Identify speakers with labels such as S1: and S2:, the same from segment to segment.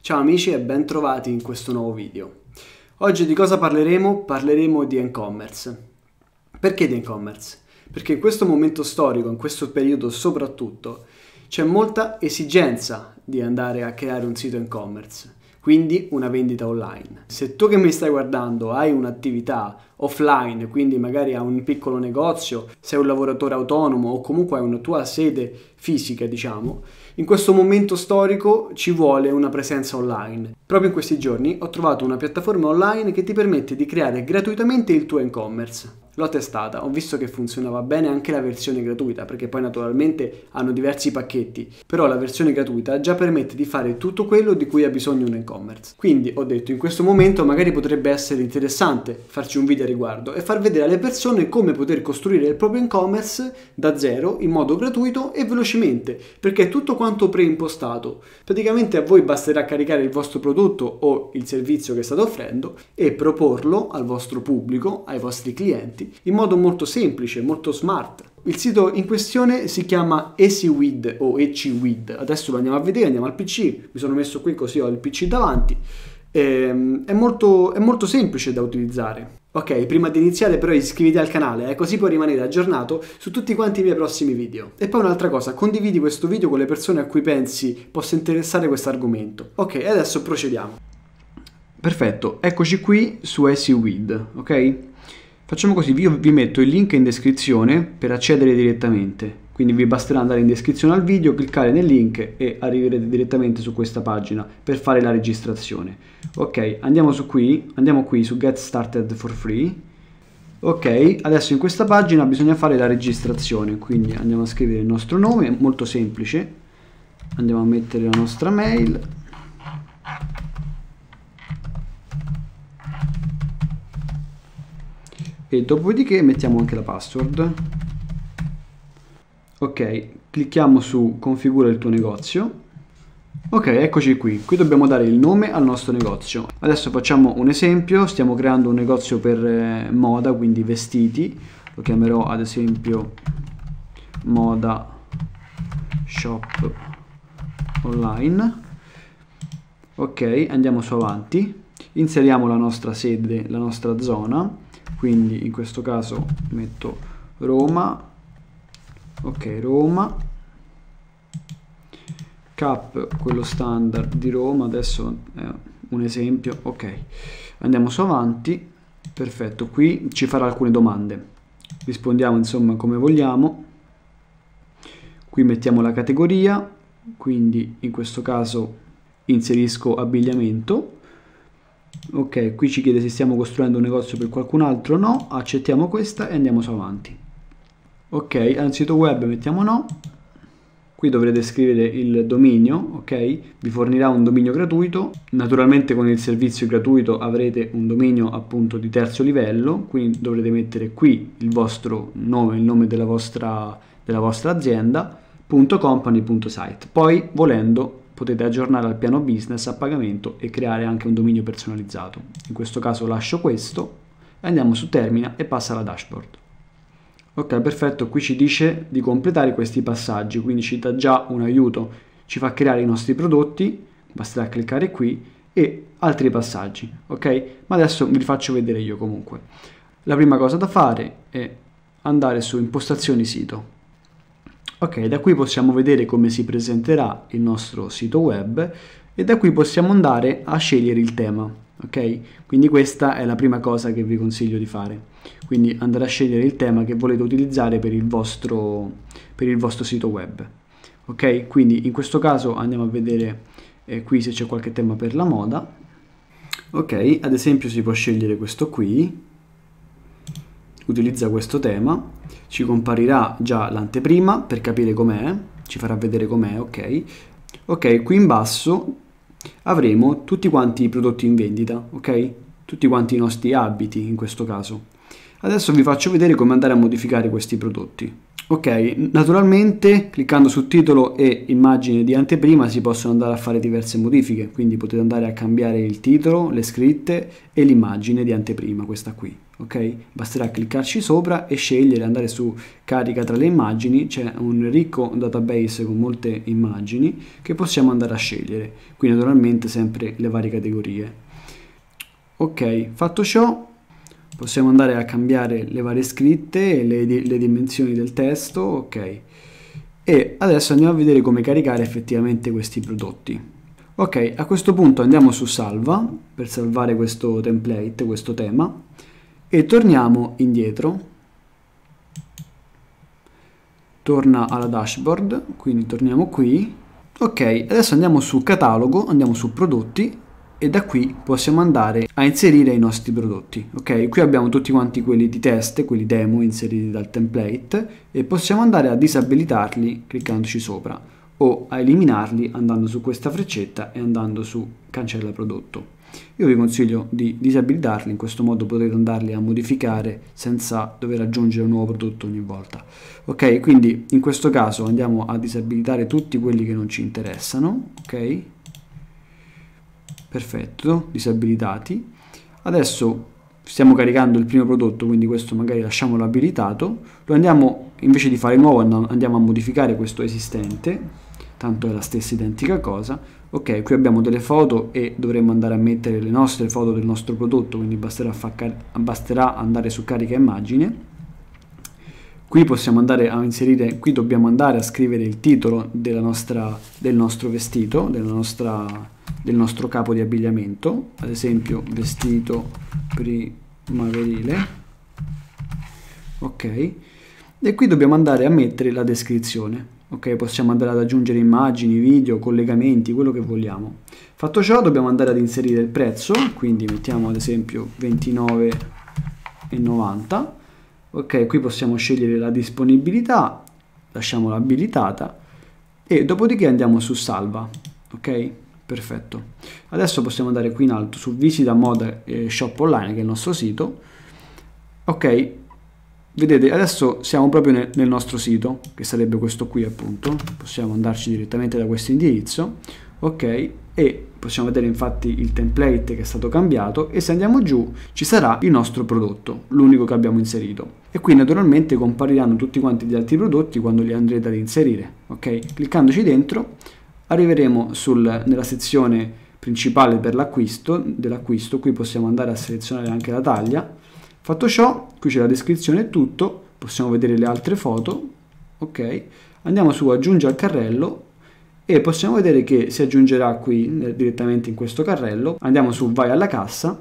S1: Ciao amici e ben trovati in questo nuovo video. Oggi di cosa parleremo? Parleremo di e-commerce. Perché di e-commerce? Perché in questo momento storico, in questo periodo soprattutto, c'è molta esigenza di andare a creare un sito e-commerce, quindi una vendita online. Se tu che mi stai guardando hai un'attività offline, quindi magari hai un piccolo negozio, sei un lavoratore autonomo o comunque hai una tua sede fisica, diciamo, in questo momento storico ci vuole una presenza online. Proprio in questi giorni ho trovato una piattaforma online che ti permette di creare gratuitamente il tuo e-commerce. L'ho testata, ho visto che funzionava bene anche la versione gratuita, perché poi naturalmente hanno diversi pacchetti, però la versione gratuita già permette di fare tutto quello di cui ha bisogno un e-commerce. Quindi ho detto, in questo momento magari potrebbe essere interessante farci un video a riguardo e far vedere alle persone come poter costruire il proprio e-commerce da zero in modo gratuito e velocemente, perché è tutto quanto preimpostato. Praticamente a voi basterà caricare il vostro prodotto o il servizio che state offrendo e proporlo al vostro pubblico, ai vostri clienti, in modo molto semplice, molto smart. Il sito in questione si chiama Ecwid o Ecwid. Adesso lo andiamo a vedere, andiamo al PC, mi sono messo qui così ho il PC davanti. È molto semplice da utilizzare. Ok, prima di iniziare però iscriviti al canale, così puoi rimanere aggiornato su tutti quanti i miei prossimi video. E poi un'altra cosa, condividi questo video con le persone a cui pensi possa interessare questo argomento. Ok, adesso procediamo. Perfetto, eccoci qui su Ecwid, ok? Facciamo così, io vi metto il link in descrizione per accedere direttamente, quindi vi basterà andare in descrizione al video, cliccare nel link e arriverete direttamente su questa pagina per fare la registrazione. Ok, andiamo qui su Get Started for Free. Ok, adesso in questa pagina bisogna fare la registrazione, quindi andiamo a scrivere il nostro nome, molto semplice, andiamo a mettere la nostra mail. E dopodiché mettiamo anche la password. Ok, clicchiamo su configura il tuo negozio. Ok, eccoci qui. Qui dobbiamo dare il nome al nostro negozio. Adesso facciamo un esempio. Stiamo creando un negozio per moda, quindi vestiti. Lo chiamerò ad esempio Moda Shop Online. Ok, andiamo su avanti. Inseriamo la nostra sede, la nostra zona. Quindi in questo caso metto Roma, ok, Roma, cap quello standard di Roma, adesso è un esempio, ok, andiamo su avanti, perfetto, qui ci farà alcune domande, rispondiamo insomma come vogliamo, qui mettiamo la categoria, quindi in questo caso inserisco abbigliamento. Ok, qui ci chiede se stiamo costruendo un negozio per qualcun altro, no, accettiamo questa e andiamo su avanti. Ok, al sito web mettiamo no, qui dovrete scrivere il dominio, ok, vi fornirà un dominio gratuito, naturalmente con il servizio gratuito avrete un dominio appunto di terzo livello, quindi dovrete mettere qui il vostro nome, il nome della vostra azienda, .company.site, poi volendo potete aggiornare al piano business a pagamento e creare anche un dominio personalizzato. In questo caso lascio questo e andiamo su termina e passa alla dashboard. Ok, perfetto, qui ci dice di completare questi passaggi, quindi ci dà già un aiuto, ci fa creare i nostri prodotti, basterà cliccare qui e altri passaggi, ok? Ma adesso vi faccio vedere io comunque. La prima cosa da fare è andare su impostazioni sito. Ok, da qui possiamo vedere come si presenterà il nostro sito web e da qui possiamo andare a scegliere il tema, ok? Quindi questa è la prima cosa che vi consiglio di fare, quindi andare a scegliere il tema che volete utilizzare per il vostro sito web, ok? Quindi in questo caso andiamo a vedere qui se c'è qualche tema per la moda, ok? Ad esempio si può scegliere questo qui, utilizza questo tema, ci comparirà già l'anteprima per capire com'è, ci farà vedere com'è, ok? Ok, qui in basso avremo tutti quanti i prodotti in vendita, ok? Tutti quanti i nostri abiti in questo caso. Adesso vi faccio vedere come andare a modificare questi prodotti. Ok, naturalmente cliccando su titolo e immagine di anteprima si possono andare a fare diverse modifiche, quindi potete andare a cambiare il titolo, le scritte e l'immagine di anteprima, questa qui. ok? Basterà cliccarci sopra e scegliere, andare su carica tra le immagini, c'è un ricco database con molte immagini che possiamo andare a scegliere, qui naturalmente sempre le varie categorie. Ok, fatto ciò possiamo andare a cambiare le varie scritte, le dimensioni del testo, ok? E adesso andiamo a vedere come caricare effettivamente questi prodotti. Ok, a questo punto andiamo su salva per salvare questo template, questo tema, e torniamo indietro. Torna alla dashboard, quindi torniamo qui. Ok, adesso andiamo su catalogo, andiamo su prodotti e da qui possiamo andare a inserire i nostri prodotti. Ok, qui abbiamo tutti quanti quelli di test, quelli demo inseriti dal template e possiamo andare a disabilitarli cliccandoci sopra o a eliminarli andando su questa freccetta e andando su cancella prodotto. Io vi consiglio di disabilitarli, in questo modo potrete andarli a modificare senza dover aggiungere un nuovo prodotto ogni volta. Ok, quindi in questo caso andiamo a disabilitare tutti quelli che non ci interessano, ok? Perfetto, disabilitati. Adesso stiamo caricando il primo prodotto, quindi questo magari lasciamolo abilitato. Lo andiamo, invece di fare nuovo, andiamo a modificare questo esistente, tanto è la stessa identica cosa. Ok, qui abbiamo delle foto e dovremmo andare a mettere le nostre foto del nostro prodotto, quindi basterà andare su carica immagine. Qui possiamo andare a inserire, qui dobbiamo andare a scrivere il titolo del nostro vestito, del nostro capo di abbigliamento, ad esempio vestito primaverile, ok, e qui dobbiamo andare a mettere la descrizione, ok, possiamo andare ad aggiungere immagini, video, collegamenti, quello che vogliamo. Fatto ciò dobbiamo andare ad inserire il prezzo, quindi mettiamo ad esempio 29,90, ok, qui possiamo scegliere la disponibilità, lasciamola abilitata e dopodiché andiamo su salva, ok? Perfetto. Adesso possiamo andare qui in alto su visita moda shop online, che è il nostro sito. Ok, vedete adesso siamo proprio nel nostro sito, che sarebbe questo qui appunto. Possiamo andarci direttamente da questo indirizzo, ok, e possiamo vedere infatti il template che è stato cambiato e se andiamo giù ci sarà il nostro prodotto, l'unico che abbiamo inserito. E qui naturalmente compariranno tutti quanti gli altri prodotti quando li andrete ad inserire, ok? Cliccandoci dentro arriveremo nella sezione principale per l'acquisto, qui possiamo andare a selezionare anche la taglia. Fatto ciò, qui c'è la descrizione e tutto, possiamo vedere le altre foto, ok? Andiamo su aggiungi al carrello e possiamo vedere che si aggiungerà qui direttamente in questo carrello. Andiamo su vai alla cassa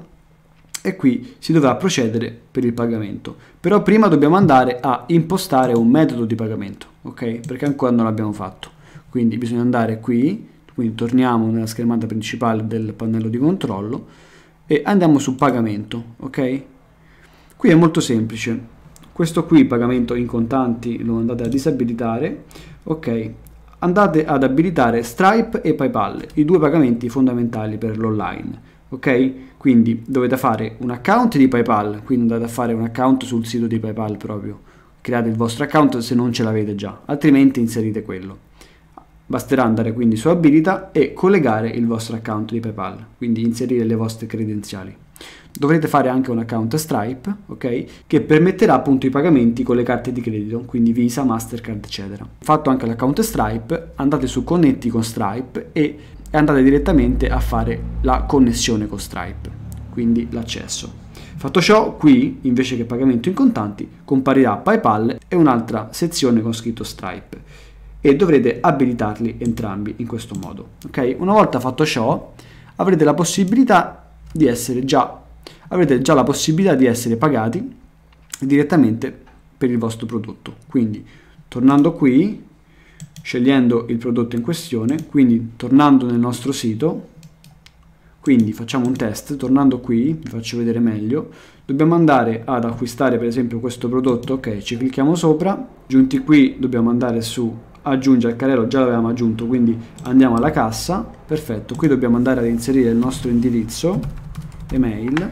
S1: e qui si dovrà procedere per il pagamento. Però prima dobbiamo andare a impostare un metodo di pagamento, ok? Perché ancora non l'abbiamo fatto. Quindi bisogna andare qui, quindi torniamo nella schermata principale del pannello di controllo e andiamo su pagamento, ok? Qui è molto semplice, questo qui pagamento in contanti lo andate a disabilitare, ok? Andate ad abilitare Stripe e PayPal, i due pagamenti fondamentali per l'online, ok? Quindi dovete fare un account di PayPal, quindi andate a fare un account sul sito di PayPal proprio, create il vostro account se non ce l'avete già, altrimenti inserite quello. Basterà andare quindi su abilita e collegare il vostro account di PayPal, quindi inserire le vostre credenziali. Dovrete fare anche un account Stripe, ok? Che permetterà appunto i pagamenti con le carte di credito, quindi Visa, Mastercard, eccetera. Fatto anche l'account Stripe, andate su connetti con Stripe e andate direttamente a fare la connessione con Stripe, quindi l'accesso. Fatto ciò, qui invece che pagamento in contanti comparirà PayPal e un'altra sezione con scritto Stripe. E dovrete abilitarli entrambi in questo modo, ok? Una volta fatto ciò avrete la possibilità di essere già la possibilità di essere pagati direttamente per il vostro prodotto. Quindi tornando qui, scegliendo il prodotto in questione, quindi tornando nel nostro sito, quindi facciamo un test, tornando qui, vi faccio vedere meglio, dobbiamo andare ad acquistare per esempio questo prodotto, ok, ci clicchiamo sopra, giunti qui dobbiamo andare su aggiungi al carrello, già l'avevamo aggiunto, quindi andiamo alla cassa, perfetto, qui dobbiamo andare ad inserire il nostro indirizzo email,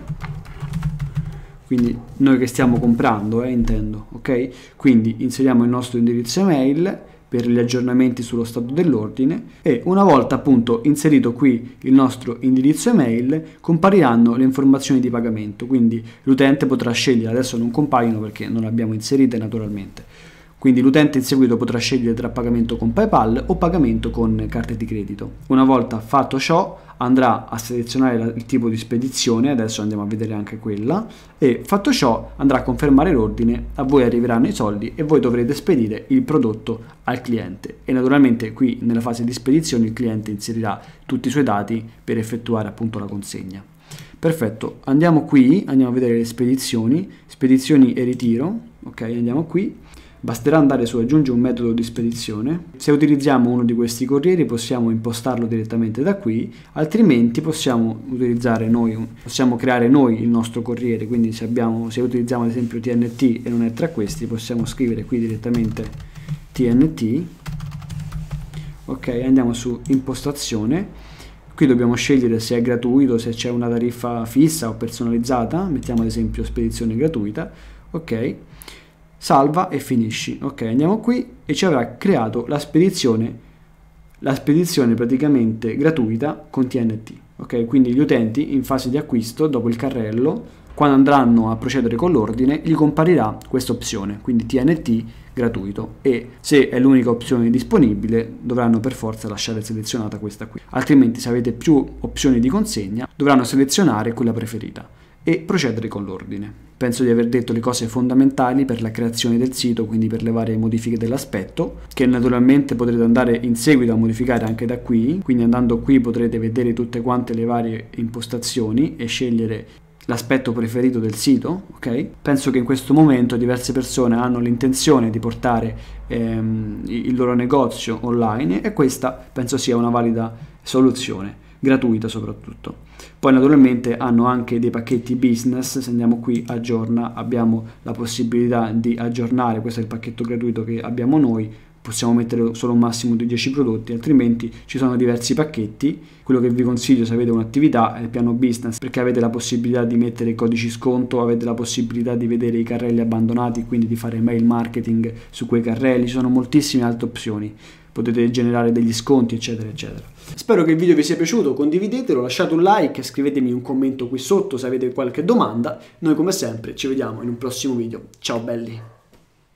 S1: quindi noi che stiamo comprando intendo, ok? Quindi inseriamo il nostro indirizzo email per gli aggiornamenti sullo stato dell'ordine, e una volta appunto inserito qui il nostro indirizzo email compariranno le informazioni di pagamento, quindi l'utente potrà scegliere, adesso non compaiono perché non le abbiamo inserite naturalmente, quindi l'utente in seguito potrà scegliere tra pagamento con PayPal o pagamento con carte di credito. Una volta fatto ciò andrà a selezionare il tipo di spedizione, adesso andiamo a vedere anche quella, e fatto ciò andrà a confermare l'ordine, a voi arriveranno i soldi e voi dovrete spedire il prodotto al cliente, e naturalmente qui nella fase di spedizione il cliente inserirà tutti i suoi dati per effettuare appunto la consegna. Perfetto, andiamo qui, andiamo a vedere le spedizioni e ritiro, ok, andiamo qui. Basterà andare su aggiungi un metodo di spedizione. Se utilizziamo uno di questi corrieri possiamo impostarlo direttamente da qui, altrimenti possiamo creare noi il nostro corriere, quindi se utilizziamo ad esempio TNT e non è tra questi, possiamo scrivere qui direttamente TNT. Ok, andiamo su impostazione. Qui dobbiamo scegliere se è gratuito, se c'è una tariffa fissa o personalizzata, mettiamo ad esempio spedizione gratuita, ok. Salva e finisci. Ok, andiamo qui e ci avrà creato la spedizione praticamente gratuita con TNT. Ok, quindi gli utenti in fase di acquisto, dopo il carrello, quando andranno a procedere con l'ordine, gli comparirà questa opzione, quindi TNT gratuito, e se è l'unica opzione disponibile dovranno per forza lasciare selezionata questa qui, altrimenti se avete più opzioni di consegna dovranno selezionare quella preferita e procedere con l'ordine. Penso di aver detto le cose fondamentali per la creazione del sito, quindi per le varie modifiche dell'aspetto, che naturalmente potrete andare in seguito a modificare anche da qui, quindi andando qui potrete vedere tutte quante le varie impostazioni e scegliere l'aspetto preferito del sito, ok? Penso che in questo momento diverse persone hanno l'intenzione di portare il loro negozio online, e questa penso sia una valida soluzione, gratuita soprattutto. Poi naturalmente hanno anche dei pacchetti business, se andiamo qui aggiorna abbiamo la possibilità di aggiornare, questo è il pacchetto gratuito che abbiamo noi, possiamo mettere solo un massimo di 10 prodotti, altrimenti ci sono diversi pacchetti. Quello che vi consiglio se avete un'attività è il piano business, perché avete la possibilità di mettere codici sconto, avete la possibilità di vedere i carrelli abbandonati, quindi di fare mail marketing su quei carrelli, ci sono moltissime altre opzioni, potete generare degli sconti eccetera eccetera. Spero che il video vi sia piaciuto, condividetelo, lasciate un like, scrivetemi un commento qui sotto se avete qualche domanda. Noi come sempre ci vediamo in un prossimo video, ciao belli!